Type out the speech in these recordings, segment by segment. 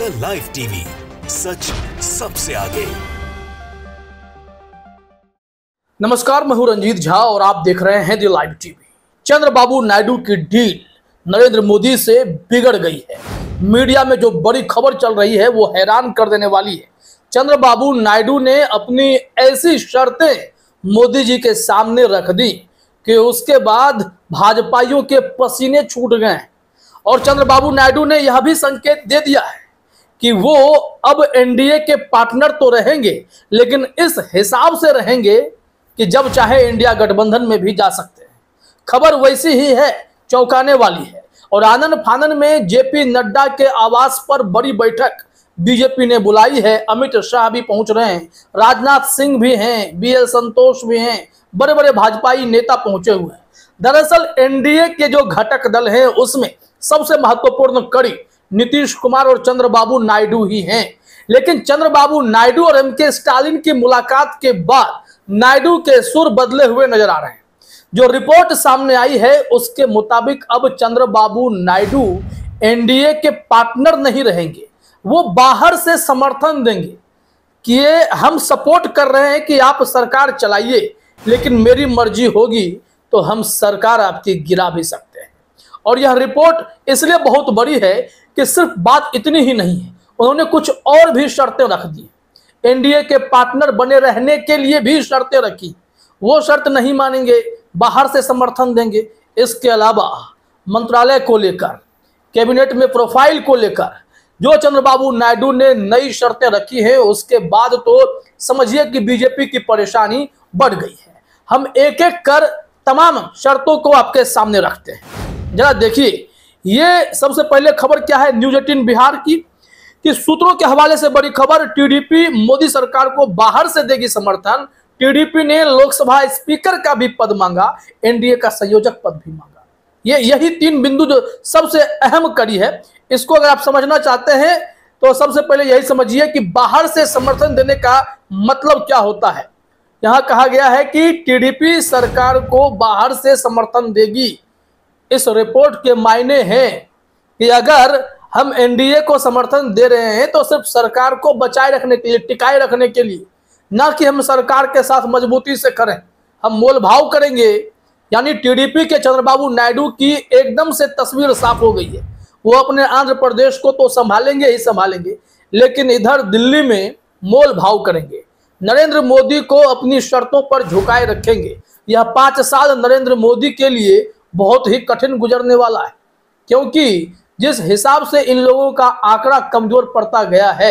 The live TV, सच सबसे आगे। नमस्कार, मैं हूं रंजीत झा और आप देख रहे हैं the live TV. Chandrababu Naidu की डील नरेंद्र मोदी से बिगड़ गई है। मीडिया में जो बड़ी खबर चल रही है वो हैरान कर देने वाली है। चंद्रबाबू नायडू ने अपनी ऐसी शर्तें मोदी जी के सामने रख दी कि उसके बाद भाजपाइयों के पसीने छूट गए और चंद्रबाबू नायडू ने यह भी संकेत दे दिया है कि वो अब एनडीए के पार्टनर तो रहेंगे, लेकिन इस हिसाब से रहेंगे कि जब चाहे इंडिया गठबंधन में भी जा सकते हैं। खबर वैसी ही है, चौंकाने वाली है। और आनन फानन में जेपी नड्डा के आवास पर बड़ी बैठक बीजेपी ने बुलाई है। अमित शाह भी पहुंच रहे हैं, राजनाथ सिंह भी हैं, बीएल संतोष भी हैं, बड़े बड़े भाजपाई नेता पहुंचे हुए हैं। दरअसल एनडीए के जो घटक दल हैं उसमें सबसे महत्वपूर्ण कड़ी नीतीश कुमार और चंद्रबाबू नायडू ही हैं। लेकिन चंद्रबाबू नायडू और एमके स्टालिन की मुलाकात के बाद नायडू के सुर बदले हुए नजर आ रहे हैं। जो रिपोर्ट सामने आई है उसके मुताबिक अब चंद्रबाबू नायडू एनडीए के पार्टनर नहीं रहेंगे, वो बाहर से समर्थन देंगे कि ये हम सपोर्ट कर रहे हैं कि आप सरकार चलाइए, लेकिन मेरी मर्जी होगी तो हम सरकार आपकी गिरा भी सकते हैं। और यह रिपोर्ट इसलिए बहुत बड़ी है कि सिर्फ बात इतनी ही नहीं है, उन्होंने कुछ और भी शर्तें रख दी। एनडीए के पार्टनर बने रहने के लिए भी शर्तें रखी। वो शर्त नहीं मानेंगे, बाहर से समर्थन देंगे। इसके अलावा मंत्रालय को लेकर, कैबिनेट में प्रोफाइल को लेकर जो चंद्रबाबू नायडू ने नई शर्तें रखी हैं, उसके बाद तो समझिए कि बीजेपी की परेशानी बढ़ गई है। हम एक एक कर तमाम शर्तों को आपके सामने रखते हैं। जरा देखिए, ये सबसे पहले खबर क्या है न्यूज 18 बिहार की, कि सूत्रों के हवाले से बड़ी खबर, टीडीपी मोदी सरकार को बाहर से देगी समर्थन। टीडीपी ने लोकसभा स्पीकर का भी पद मांगा, एनडीए का संयोजक पद भी मांगा। यही तीन बिंदु जो सबसे अहम कड़ी है। इसको अगर आप समझना चाहते हैं तो सबसे पहले यही समझिए कि बाहर से समर्थन देने का मतलब क्या होता है। यहां कहा गया है कि टीडीपी सरकार को बाहर से समर्थन देगी। इस रिपोर्ट के मायने हैं कि अगर हम एनडीए को समर्थन दे रहे हैं तो सिर्फ सरकार को बचाए रखने के लिए, टिकाए रखने के लिए, ना कि हम सरकार के साथ मजबूती से करें, हम मोल भाव करेंगे। यानी टीडीपी के चंद्रबाबू नायडू की एकदम से तस्वीर साफ हो गई है। वो अपने आंध्र प्रदेश को तो संभालेंगे ही संभालेंगे, लेकिन इधर दिल्ली में मोल भाव करेंगे, नरेंद्र मोदी को अपनी शर्तों पर झुकाए रखेंगे। यह 5 साल नरेंद्र मोदी के लिए बहुत ही कठिन गुजरने वाला है, क्योंकि जिस हिसाब से इन लोगों का आंकड़ा कमजोर पड़ता गया है,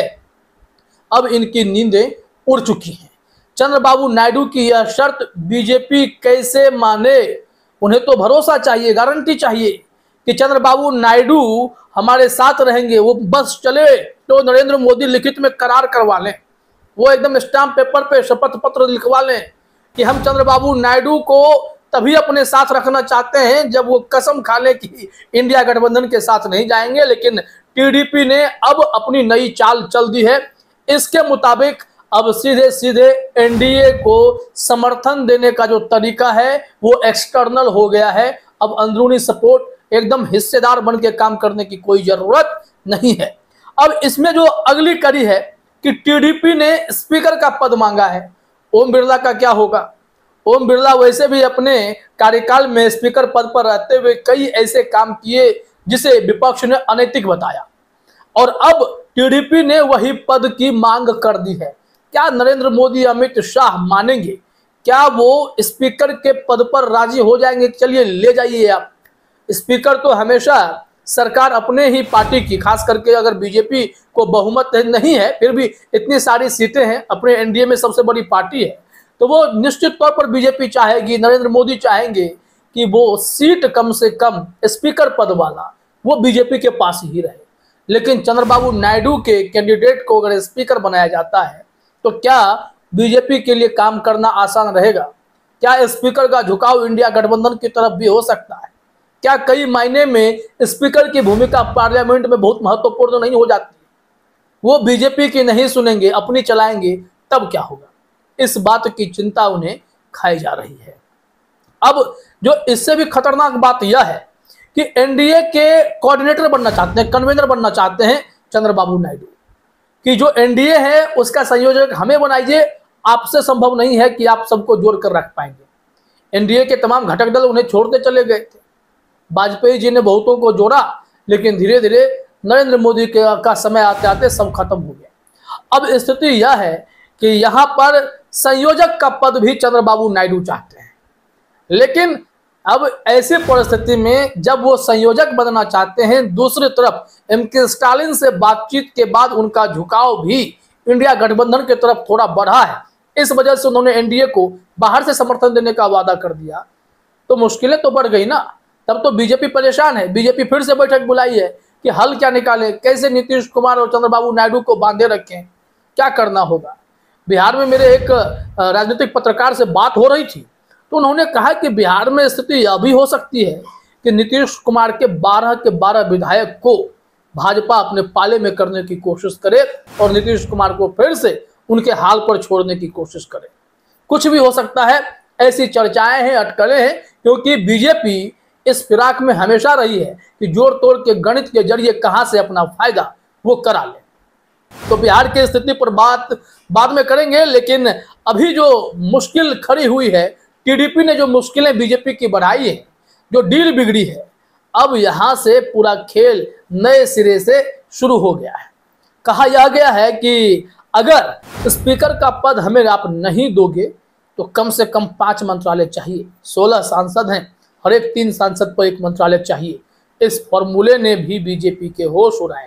अब इनकी नींदें उड़ चुकी हैं। चंद्रबाबू नायडू की यह शर्त बीजेपी कैसे माने? उन्हें तो भरोसा चाहिए, गारंटी चाहिए कि चंद्रबाबू नायडू हमारे साथ रहेंगे। वो बस चले तो नरेंद्र मोदी लिखित में करार करवा लें, वो एकदम स्टाम्प पेपर पे शपथ पत्र लिखवा लें कि हम चंद्रबाबू नायडू को तभी अपने साथ रखना चाहते हैं जब वो कसम खा ले कि इंडिया गठबंधन के साथ नहीं जाएंगे। लेकिन टीडीपी ने अब अपनी नई चाल चल दी है। इसके मुताबिक अब सीधे सीधे एनडीए को समर्थन देने का जो तरीका है वो एक्सटर्नल हो गया है। अब अंदरूनी सपोर्ट, एकदम हिस्सेदार बन के काम करने की कोई जरूरत नहीं है। अब इसमें जो अगली कड़ी है कि टीडीपी ने स्पीकर का पद मांगा है। ओम बिरला का क्या होगा? ओम बिरला वैसे भी अपने कार्यकाल में स्पीकर पद पर रहते हुए कई ऐसे काम किए जिसे विपक्ष ने अनैतिक बताया, और अब टीडीपी ने वही पद की मांग कर दी है। क्या नरेंद्र मोदी, अमित शाह मानेंगे? क्या वो स्पीकर के पद पर राजी हो जाएंगे? चलिए ले जाइए आप। स्पीकर तो हमेशा सरकार अपने ही पार्टी की, खास करके अगर बीजेपी को बहुमत नहीं है फिर भी इतनी सारी सीटें हैं, अपने एनडीए में सबसे बड़ी पार्टी है, तो वो निश्चित तौर पर बीजेपी चाहेगी, नरेंद्र मोदी चाहेंगे कि वो सीट कम से कम स्पीकर पद वाला वो बीजेपी के पास ही रहे। लेकिन चंद्रबाबू नायडू के कैंडिडेट को अगर स्पीकर बनाया जाता है तो क्या बीजेपी के लिए काम करना आसान रहेगा? क्या स्पीकर का झुकाव इंडिया गठबंधन की तरफ भी हो सकता है? क्या कई मायने में स्पीकर की भूमिका पार्लियामेंट में बहुत महत्वपूर्ण नहीं हो जाती? वो बीजेपी की नहीं सुनेंगे, अपनी चलाएंगे, तब क्या होगा? इस बात की चिंता उन्हें खाई जा रही है। अब जो इससे भी खतरनाक बात यह है कि एनडीए के कोऑर्डिनेटर बनना चाहते हैं, कन्वीनर बनना चाहते हैं चंद्रबाबू नायडू कि जो एनडीए है उसका संयोजक हमें बनाइए, आपसे संभव नहीं है कि आप सबको जोड़ कर रख पाएंगे। एनडीए के तमाम घटक दल उन्हें छोड़ते चले गए थे। वाजपेयी जी ने बहुतों को जोड़ा, लेकिन धीरे धीरे नरेंद्र मोदी का समय आते आते सब खत्म हो गया। अब स्थिति यह है कि यहाँ पर संयोजक का पद भी चंद्रबाबू नायडू चाहते हैं, लेकिन अब ऐसी परिस्थिति में जब वो संयोजक बनना चाहते हैं, दूसरी तरफ एमके स्टालिन से बातचीत के बाद उनका झुकाव भी इंडिया गठबंधन की तरफ थोड़ा बढ़ा है। इस वजह से उन्होंने एनडीए को बाहर से समर्थन देने का वादा कर दिया, तो मुश्किलें तो बढ़ गई ना। तब तो बीजेपी परेशान है। बीजेपी फिर से बैठक बुलाई है कि हल क्या निकाले, कैसे नीतीश कुमार और चंद्रबाबू नायडू को बांधे रखें, क्या करना होगा। बिहार में मेरे एक राजनीतिक पत्रकार से बात हो रही थी, तो उन्होंने कहा कि बिहार में स्थिति अभी हो सकती है कि नीतीश कुमार के 12 के 12 विधायक को भाजपा अपने पाले में करने की कोशिश करे और नीतीश कुमार को फिर से उनके हाल पर छोड़ने की कोशिश करे। कुछ भी हो सकता है, ऐसी चर्चाएं हैं, अटकलें हैं, क्योंकि बीजेपी इस फिराक में हमेशा रही है कि जोड़ तोड़ के गणित के जरिए कहां से अपना फायदा वो करा ले। तो बिहार की स्थिति पर बात बाद में करेंगे, लेकिन अभी जो मुश्किल खड़ी हुई है, टीडीपी ने जो मुश्किलें बीजेपी की बढ़ाई है, जो डील बिगड़ी है, अब यहां से पूरा खेल नए सिरे से शुरू हो गया है। कहा यह गया है कि अगर स्पीकर का पद हमें आप नहीं दोगे तो कम से कम 5 मंत्रालय चाहिए। 16 सांसद हैं, हर एक 3 सांसद पर 1 मंत्रालय चाहिए। इस फॉर्मूले ने भी बीजेपी के होश उड़ाए।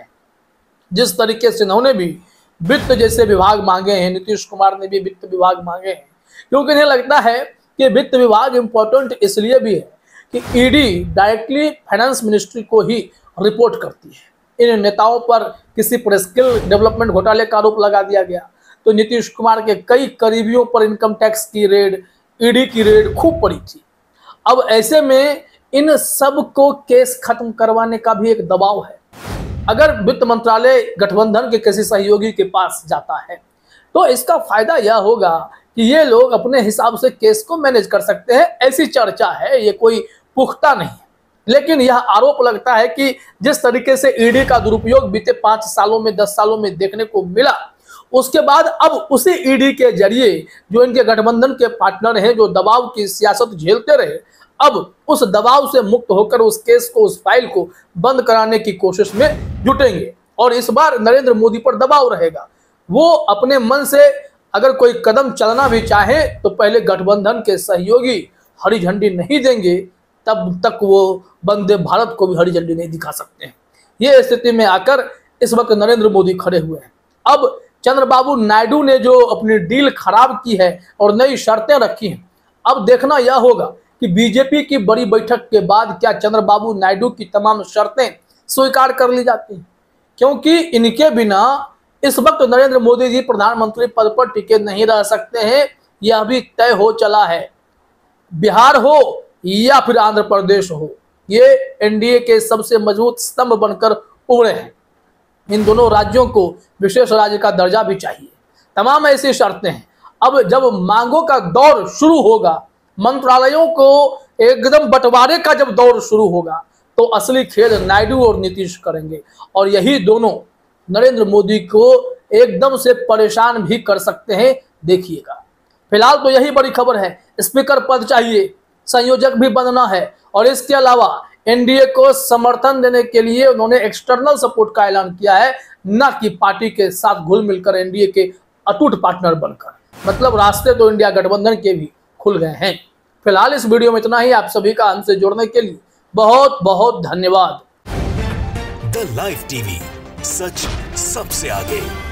जिस तरीके से इन्होंने भी वित्त जैसे विभाग मांगे हैं, नीतीश कुमार ने भी वित्त विभाग मांगे हैं, क्योंकि इन्हें लगता है कि वित्त विभाग इंपॉर्टेंट इसलिए भी है कि ईडी डायरेक्टली फाइनेंस मिनिस्ट्री को ही रिपोर्ट करती है। इन नेताओं पर किसी पर स्किल डेवलपमेंट घोटाले का आरोप लगा दिया गया, तो नीतीश कुमार के कई करीबियों पर इनकम टैक्स की रेड, ईडी की रेड खूब पड़ी थी। अब ऐसे में इन सब को केस खत्म करवाने का भी एक दबाव है। अगर वित्त मंत्रालय गठबंधन के किसी सहयोगी के पास जाता है तो इसका फायदा यह होगा कि ये लोग अपने हिसाब से केस को मैनेज कर सकते हैं। ऐसी चर्चा है, ये कोई पुख्ता नहीं है, लेकिन यह आरोप लगता है कि जिस तरीके से ईडी का दुरुपयोग बीते 5 सालों में 10 सालों में देखने को मिला, उसके बाद अब उसी ईडी के जरिए जो इनके गठबंधन के पार्टनर हैं, जो दबाव की सियासत झेलते रहे, अब उस दबाव से मुक्त होकर उस केस को, उस फाइल को बंद कराने की कोशिश में जुटेंगे। और इस बार नरेंद्र मोदी पर दबाव रहेगा। वो अपने मन से अगर कोई कदम चलना भी चाहे तो पहले गठबंधन के सहयोगी हरी झंडी नहीं देंगे, तब तक वो वंदे भारत को भी हरी झंडी नहीं दिखा सकते हैं। ये स्थिति में आकर इस वक्त नरेंद्र मोदी खड़े हुए हैं। अब चंद्रबाबू नायडू ने जो अपनी डील खराब की है और नई शर्तें रखी हैं, अब देखना यह होगा कि बीजेपी की बड़ी बैठक के बाद क्या चंद्रबाबू नायडू की तमाम शर्तें स्वीकार कर ली जाती हैं, क्योंकि इनके बिना इस वक्त नरेंद्र मोदी जी प्रधानमंत्री पद पर टिके नहीं रह सकते हैं। यह भी तय हो चला है। बिहार हो या फिर आंध्र प्रदेश हो, ये एनडीए के सबसे मजबूत स्तंभ बनकर उभरे हैं। इन दोनों राज्यों को विशेष राज्य का दर्जा भी चाहिए। तमाम ऐसी शर्तें हैं। अब जब मांगों का दौर शुरू होगा, मंत्रालयों को एकदम बंटवारे का जब दौर शुरू होगा, तो असली खेल नायडू और नीतीश करेंगे, और यही दोनों नरेंद्र मोदी को एकदम से परेशान भी कर सकते हैं। देखिएगा, फिलहाल तो यही बड़ी खबर है। स्पीकर पद चाहिए, संयोजक भी बनना है, और इसके अलावा एनडीए को समर्थन देने के लिए उन्होंने एक्सटर्नल सपोर्ट का ऐलान किया है, न कि पार्टी के साथ घुल मिलकर एनडीए के अटूट पार्टनर बनकर। मतलब रास्ते तो इंडिया गठबंधन के भी खुल गए हैं। फिलहाल इस वीडियो में इतना ही। आप सभी का हमसे जुड़ने के लिए बहुत बहुत धन्यवाद। द लाइव टीवी, सच सबसे आगे।